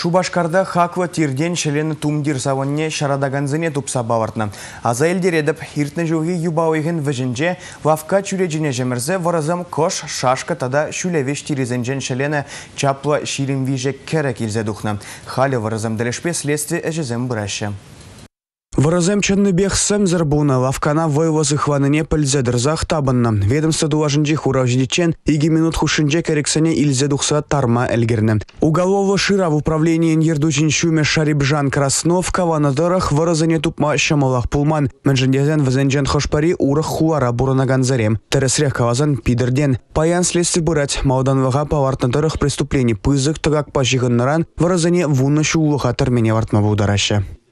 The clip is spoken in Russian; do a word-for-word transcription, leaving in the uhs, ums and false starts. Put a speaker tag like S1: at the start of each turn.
S1: Шубашкарда хаква тирден шелены тумдир савонне шарадаганзыне тупса бавартна. Аза елдередіп, иртні жылғы юбауығын вжінже, вавка чүрежіне жемірзе варазам кош, шашка тада шүлевеш тиризенжен шелены чапла ширин вижек керек илзе духна. Халі варазам дәлешпе следствие әжізем бұрашы. Варазем чынны бехсем зарбуна лавкана войвозы хваныне пыльзедірзах табынна. Ведомство дуажынжи хуравждичен иги минут хушынже керексене илзе духса тарма элгерне. Уголового шира в управлении ердучин шуме Шарибжан Краснов каванадорах варазене тупма шамалах пулман. Менжендезен вазенжен хошпари урах хуара буранаганзарем. Тересрех кавазан пидерден. Паян следствие бұрать мауданвага павартнадорах преступлений пызык тагак пажиганнаран варазене вунна шулуха термене вартма будараща.